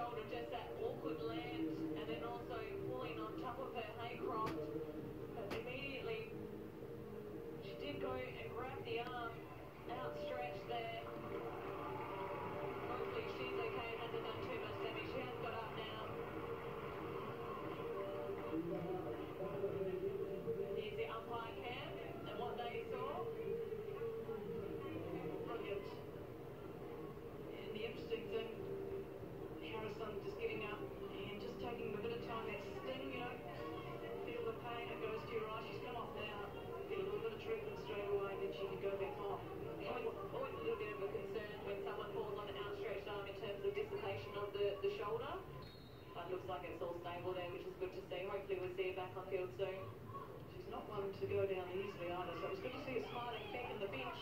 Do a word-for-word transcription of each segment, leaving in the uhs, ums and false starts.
shoulder, just that awkward land, and then also pulling on top of her haycroft. But immediately, she did go and grab the arm, outstretched there. Hopefully she's okay, hasn't done too much damage. She has got up now. Here's the umpire cam, and what they saw. Brilliant. And the interesting thing, Harrison just getting up and just taking a bit of time. That sting, you know, feel the pain, it goes to your eyes. She's come off now, get a little bit of treatment straight away, and then she can go back on. Always, always a little bit of a concern when someone falls on an outstretched arm in terms of dissipation of the, the shoulder. But it looks like it's all stable there, which is good to see. Hopefully we'll see her back on field soon. She's not one to go down easily either, so it was good to see her smiling back in the bench.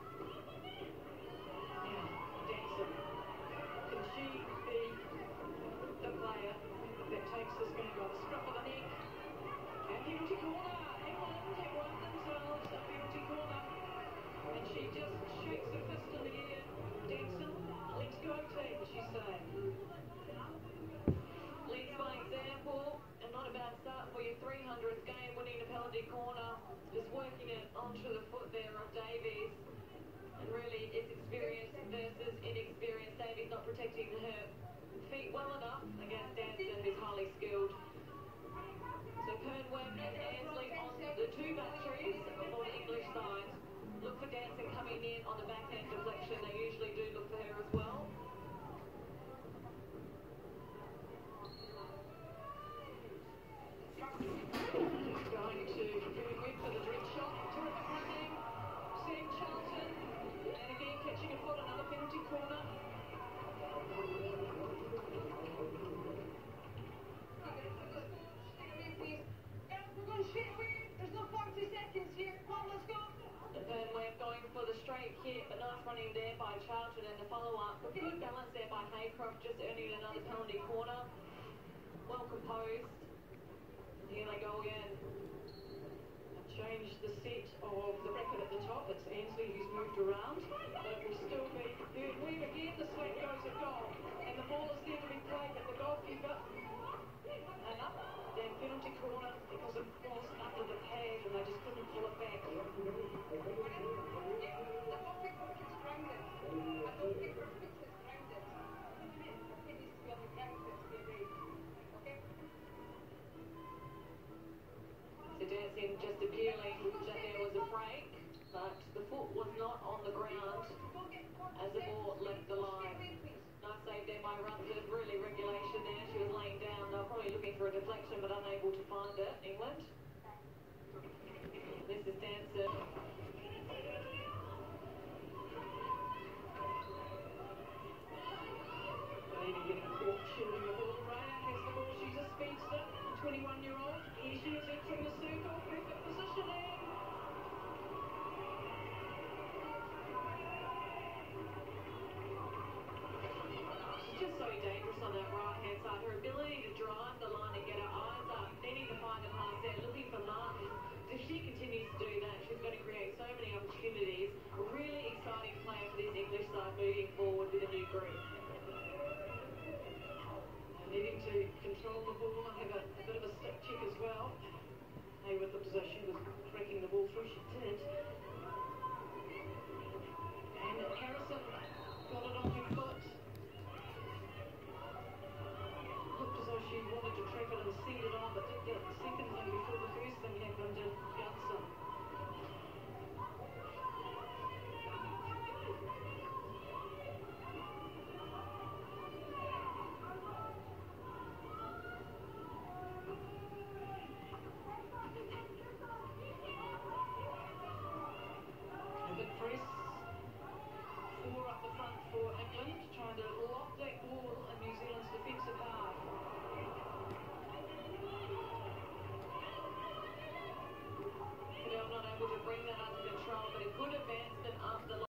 Now, Danson. Can she be the player that takes this game by the scruff of the neck? And penalty corner. England take one themselves, a penalty corner. And she just shakes her fist in the air. Danson, let's go team, she's saying. Leads by example, and not a bad start for your three hundredth game, winning a penalty corner. Just working it onto the foot there of Davies. And really, it's experience versus inexperienced. Davies not protecting her feet well enough against Danson, who's highly skilled. So Pernweb and Ansley on the two batteries for the English side. Look for Danson coming in on the backhand deflection. They usually do look for her as well. Going to Pernweb for the direct shot. Terrific running. Sam Charlton. And again catching a foot, another penalty corner. There's no forty seconds here. Come on, let's go. The Pernweb going for the straight hit, but nice running there by Charlton, and the follow-up. Good balance there by Haycroft, just earning another penalty corner. Well composed. Here they go again. Change the set of the bracket at the top. It's Ansley who's moved around, but it will still be Pernweb again. The slate goes a goal, and the ball is there to be played at the goalkeeper. And up, then penalty corner because of course under the pad, and they just couldn't pull it back. I don't think we're fixed grounded. I don't think we're fixed grounded. It needs to be on the ground to be raised. Okay? So Dancing just appealing that there was a break, but the foot was not on the ground as the ball left the line. Nice save there by Rutherford, really regulation there. She was laying down. They were probably looking for a deflection, but unable to find it. England. This is Dancer. Even getting caught shooting the ball. Raya has the ball. She's a speedster, twenty-one-year-old. Here she is entering the circle. Perfect positioning. Just so dangerous on that right hand side. Her ability to drive the line and get her eyes up, needing to find a pass there, looking for Martin. If she continues to do that, she's going to create so many opportunities. A really exciting player for this English side moving forward with a new group. Needing to control the ball and have a, a bit of a stick check as well. Hey, with the position was breaking the ball through, she did.